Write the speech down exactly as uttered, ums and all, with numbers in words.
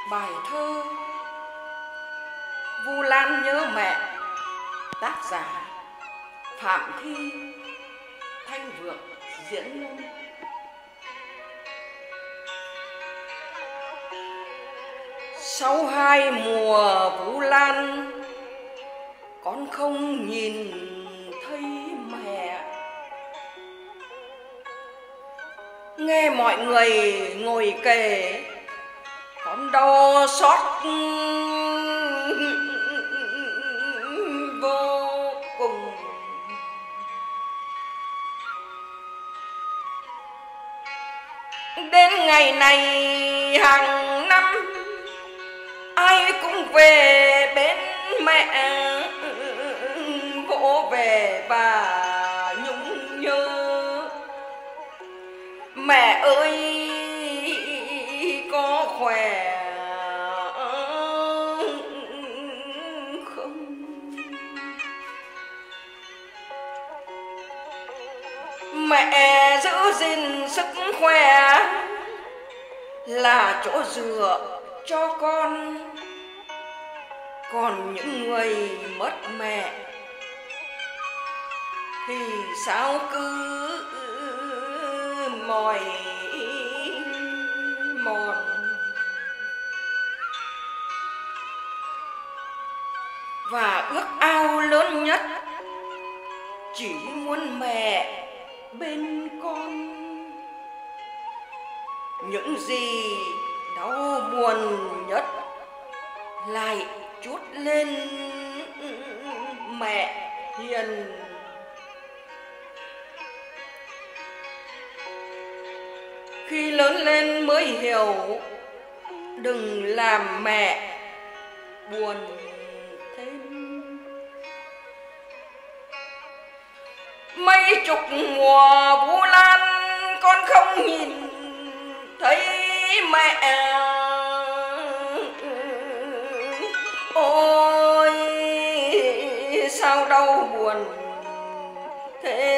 Bài thơ Vu Lan nhớ mẹ, tác giả Phạm Thi, Thanh Vượng diễn ngôn. Sau hai mùa Vu Lan, con không nhìn thấy mẹ. Nghe mọi người ngồi kể, con đau xót vô cùng. Đến ngày này hàng năm ai cũng về bên mẹ, vỗ về và nhung nhớ. Mẹ ơi có khỏe không? Mẹ giữ gìn sức khỏe là chỗ dựa cho con. Còn những người mất mẹ thì sao cứ mỏi mòn. Và ước ao lớn nhất chỉ muốn mẹ bên con. Những gì đau buồn nhất lại trút lên mẹ hiền. Khi lớn lên mới hiểu đừng làm mẹ buồn thêm. Mấy chục mùa Vu Lan con không nhìn thấy mẹ. Ôi sao đau buồn thế